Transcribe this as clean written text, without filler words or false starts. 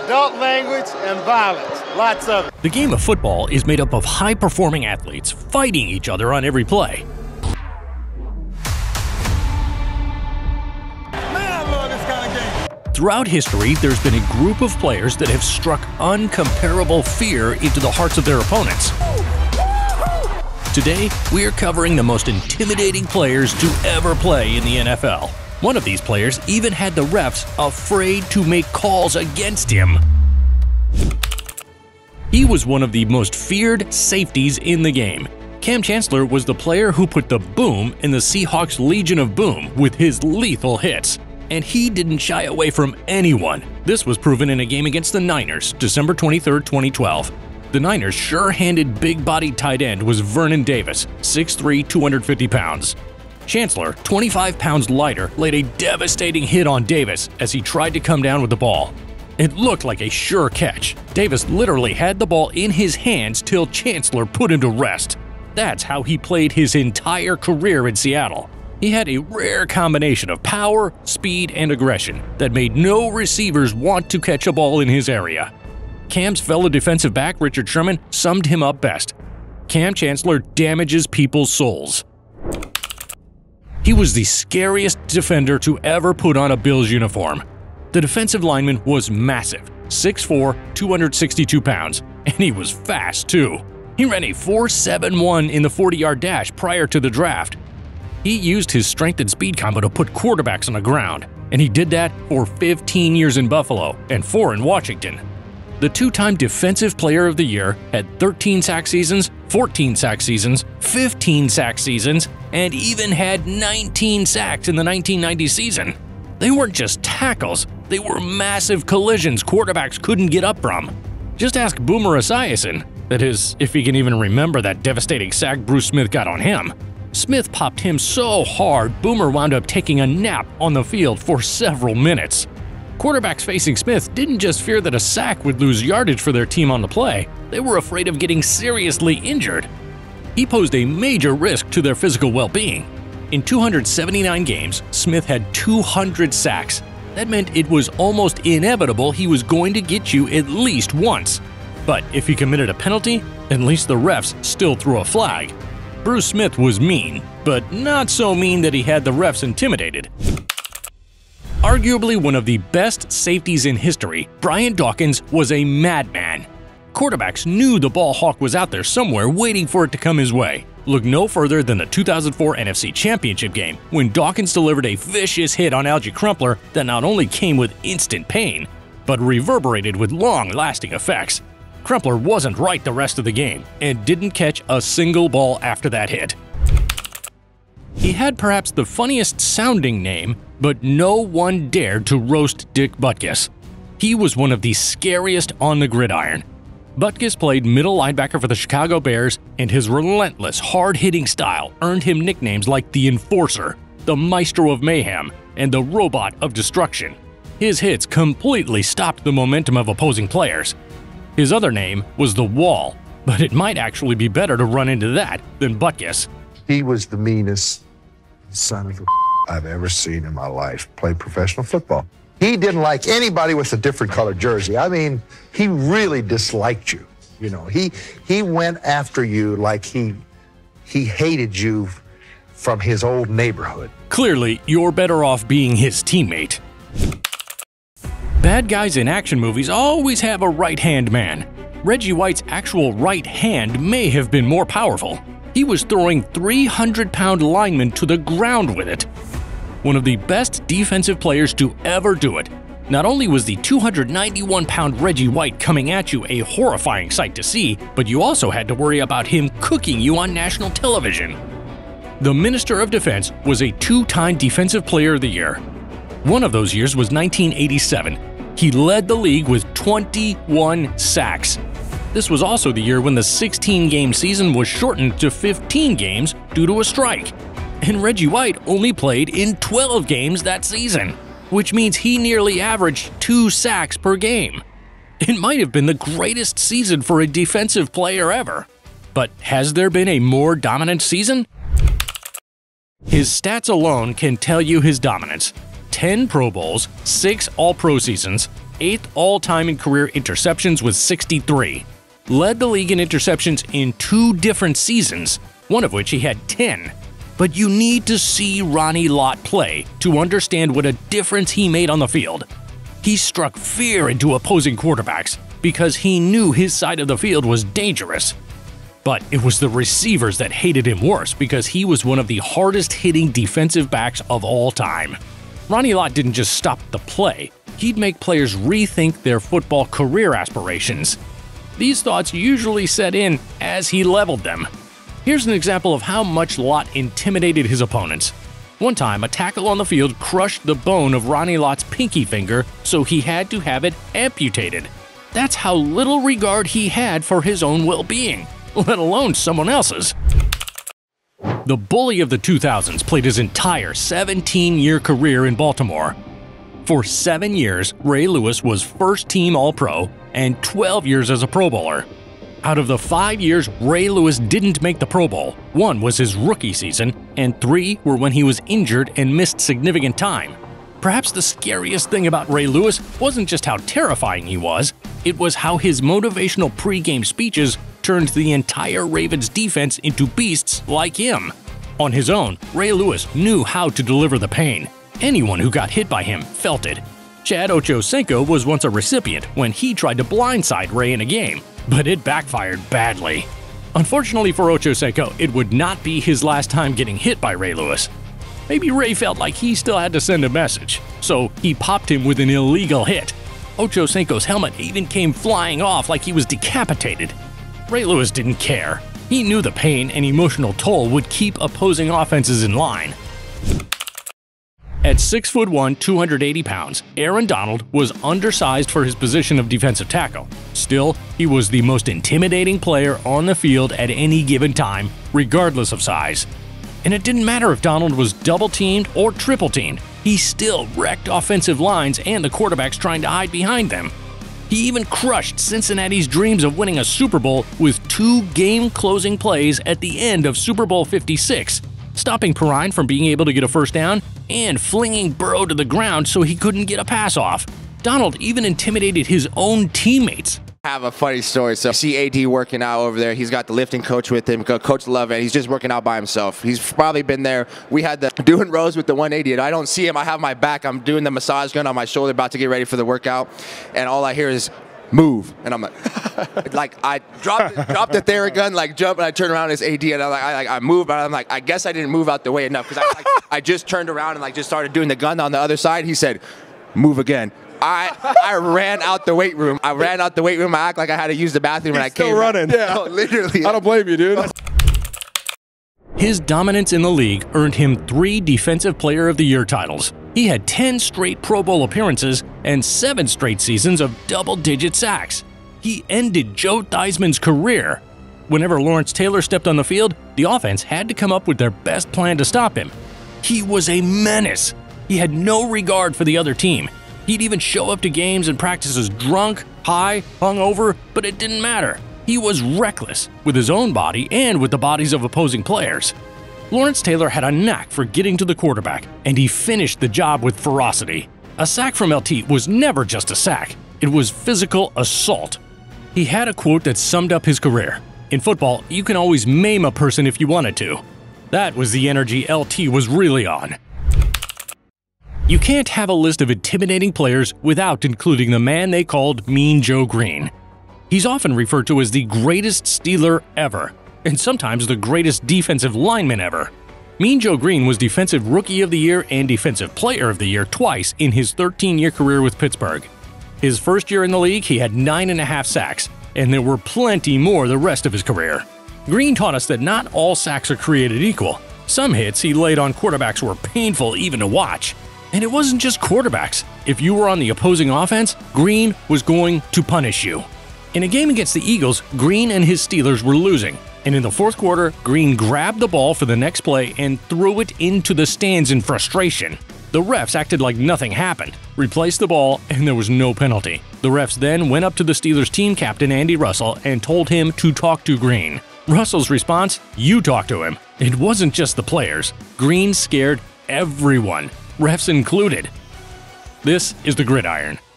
adult language, and violence. Lots of it. The game of football is made up of high-performing athletes fighting each other on every play. Throughout history, there's been a group of players that have struck uncomparable fear into the hearts of their opponents. Today, we are covering the most intimidating players to ever play in the NFL. One of these players even had the refs afraid to make calls against him. He was one of the most feared safeties in the game. Kam Chancellor was the player who put the boom in the Seahawks Legion of Boom with his lethal hits. And he didn't shy away from anyone. This was proven in a game against the Niners, December 23, 2012. The Niners' sure-handed big-bodied tight end was Vernon Davis, 6'3", 250 pounds. Chancellor, 25 pounds lighter, laid a devastating hit on Davis as he tried to come down with the ball. It looked like a sure catch. Davis literally had the ball in his hands till Chancellor put him to rest. That's how he played his entire career in Seattle. He had a rare combination of power, speed, and aggression that made no receivers want to catch a ball in his area. Kam's fellow defensive back, Richard Sherman, summed him up best. Kam Chancellor damages people's souls. He was the scariest defender to ever put on a Bills uniform. The defensive lineman was massive, 6'4", 262 pounds, and he was fast too. He ran a 4.71 in the 40-yard dash prior to the draft. He used his strength and speed combo to put quarterbacks on the ground, and he did that for 15 years in Buffalo and 4 in Washington. The two-time Defensive Player of the Year had 13 sack seasons, 14 sack seasons, 15 sack seasons, and even had 19 sacks in the 1990 season. They weren't just tackles, they were massive collisions quarterbacks couldn't get up from. Just ask Boomer Esiason, that is, if he can even remember that devastating sack Bruce Smith got on him. Smith popped him so hard, Boomer wound up taking a nap on the field for several minutes. Quarterbacks facing Smith didn't just fear that a sack would lose yardage for their team on the play, they were afraid of getting seriously injured. He posed a major risk to their physical well-being. In 279 games, Smith had 200 sacks. That meant it was almost inevitable he was going to get you at least once. But if he committed a penalty, at least the refs still threw a flag. Bruce Smith was mean, but not so mean that he had the refs intimidated. Arguably one of the best safeties in history, Brian Dawkins was a madman. Quarterbacks knew the ball hawk was out there somewhere waiting for it to come his way. Look no further than the 2004 NFC Championship game when Dawkins delivered a vicious hit on Alge Crumpler that not only came with instant pain, but reverberated with long-lasting effects. Crumpler wasn't right the rest of the game and didn't catch a single ball after that hit. He had perhaps the funniest sounding name, but no one dared to roast Dick Butkus. He was one of the scariest on the gridiron. Butkus played middle linebacker for the Chicago Bears, and his relentless, hard-hitting style earned him nicknames like the Enforcer, the Maestro of Mayhem, and the Robot of Destruction. His hits completely stopped the momentum of opposing players. His other name was The Wall, but it might actually be better to run into that than Butkus. He was the meanest son of a I've ever seen in my life play professional football. He didn't like anybody with a different colored jersey. I mean, he really disliked you. You know, he went after you like he hated you from his old neighborhood. Clearly, you're better off being his teammate. Bad guys in action movies always have a right-hand man. Reggie White's actual right hand may have been more powerful. He was throwing 300-pound linemen to the ground with it. One of the best defensive players to ever do it. Not only was the 291-pound Reggie White coming at you a horrifying sight to see, but you also had to worry about him cooking you on national television. The Minister of Defense was a two-time Defensive Player of the Year. One of those years was 1987. He led the league with 21 sacks. This was also the year when the 16-game season was shortened to 15 games due to a strike. And Reggie White only played in 12 games that season, which means he nearly averaged 2 sacks per game. It might have been the greatest season for a defensive player ever. But has there been a more dominant season? His stats alone can tell you his dominance. 10 Pro Bowls, 6 All-Pro seasons, 8th all-time in career interceptions with 63. Led the league in interceptions in 2 different seasons, one of which he had 10. But you need to see Ronnie Lott play to understand what a difference he made on the field. He struck fear into opposing quarterbacks because he knew his side of the field was dangerous. But it was the receivers that hated him worse because he was one of the hardest-hitting defensive backs of all time. Ronnie Lott didn't just stop the play, he'd make players rethink their football career aspirations. These thoughts usually set in as he leveled them. Here's an example of how much Lott intimidated his opponents. One time, a tackle on the field crushed the bone of Ronnie Lott's pinky finger, so he had to have it amputated. That's how little regard he had for his own well-being, let alone someone else's. The bully of the 2000s played his entire 17-year career in Baltimore. For 7 years, Ray Lewis was first-team All-Pro and 12 years as a Pro Bowler. Out of the 5 years Ray Lewis didn't make the Pro Bowl, 1 was his rookie season, and 3 were when he was injured and missed significant time. Perhaps the scariest thing about Ray Lewis wasn't just how terrifying he was, it was how his motivational pre-game speeches turned the entire Ravens defense into beasts like him. On his own, Ray Lewis knew how to deliver the pain. Anyone who got hit by him felt it. Chad Ochocinco was once a recipient when he tried to blindside Ray in a game, but it backfired badly. Unfortunately for Ochocinco, it would not be his last time getting hit by Ray Lewis. Maybe Ray felt like he still had to send a message, so he popped him with an illegal hit. Ochocinco's helmet even came flying off like he was decapitated. Ray Lewis didn't care. He knew the pain and emotional toll would keep opposing offenses in line. At 6'1", 280 pounds, Aaron Donald was undersized for his position of defensive tackle. Still, he was the most intimidating player on the field at any given time, regardless of size. And it didn't matter if Donald was double-teamed or triple-teamed, he still wrecked offensive lines and the quarterbacks trying to hide behind them. He even crushed Cincinnati's dreams of winning a Super Bowl with 2 game-closing plays at the end of Super Bowl 56, stopping Perine from being able to get a first down and flinging Burrow to the ground so he couldn't get a pass off. Donald even intimidated his own teammates. I have a funny story. So I see AD working out over there. He's got the lifting coach with him, Coach Love, and he's just working out by himself. He's probably been there. We had the doing rows with the 180, and I don't see him. I have my back. I'm doing the massage gun on my shoulder, about to get ready for the workout, and all I hear is move, and I'm like, I dropped the Theragun, like jump, and I turn around, it's AD, and I move, but I'm like, I guess I didn't move out the way enough because I just turned around and just started doing the gun on the other side. He said, move again. I ran out the weight room. I act like I had to use the bathroom, and I came. Still running. Yeah, no, literally. I don't blame you, dude. His dominance in the league earned him 3 Defensive Player of the Year titles. He had 10 straight Pro Bowl appearances and 7 straight seasons of double-digit sacks. He ended Joe Theismann's career. Whenever Lawrence Taylor stepped on the field, the offense had to come up with their best plan to stop him. He was a menace. He had no regard for the other team. He'd even show up to games and practices drunk, high, hungover, but it didn't matter. He was reckless with his own body and with the bodies of opposing players. Lawrence Taylor had a knack for getting to the quarterback, and he finished the job with ferocity. A sack from LT was never just a sack. It was physical assault. He had a quote that summed up his career. In football, you can always maim a person if you wanted to. That was the energy LT was really on. You can't have a list of intimidating players without including the man they called Mean Joe Greene. He's often referred to as the greatest Steeler ever, and sometimes the greatest defensive lineman ever. Mean Joe Greene was Defensive Rookie of the Year and Defensive Player of the Year twice in his 13-year career with Pittsburgh. His first year in the league, he had 9.5 sacks, and there were plenty more the rest of his career. Greene taught us that not all sacks are created equal. Some hits he laid on quarterbacks were painful even to watch. And it wasn't just quarterbacks. If you were on the opposing offense, Greene was going to punish you. In a game against the Eagles, Greene and his Steelers were losing, and in the fourth quarter, Greene grabbed the ball for the next play and threw it into the stands in frustration. The refs acted like nothing happened, replaced the ball, and there was no penalty. The refs then went up to the Steelers team captain Andy Russell and told him to talk to Greene. Russell's response, "You talk to him." It wasn't just the players. Greene scared everyone, refs included. This is The Gridiron.